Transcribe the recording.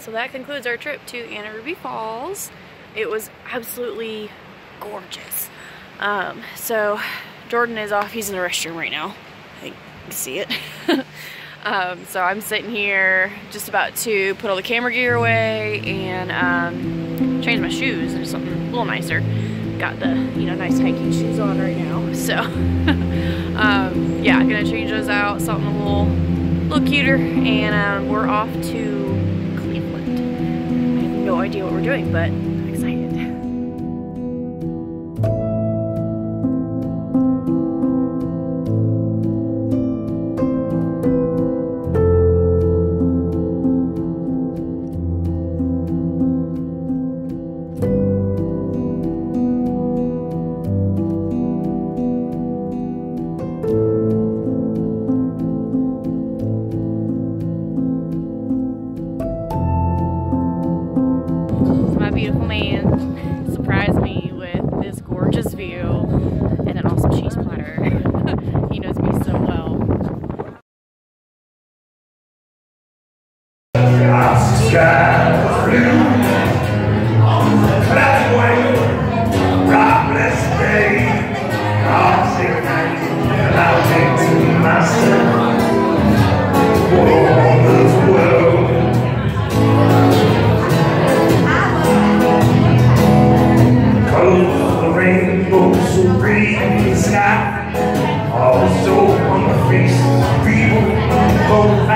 So that concludes our trip to Anna Ruby Falls. It was absolutely gorgeous. So Jordan is off. He's in the restroom right now. I think you can see it. So I'm sitting here just about to put all the camera gear away and change my shoes into something a little nicer. Got the, you know, nice hiking shoes on right now. So yeah, I'm gonna change those out, something a little cuter, and we're off to Cleveland. I have no idea what we're doing, but I'm excited. Beautiful man surprised me with this gorgeous view and an awesome cheese platter. He knows me so well. Also on the face of people,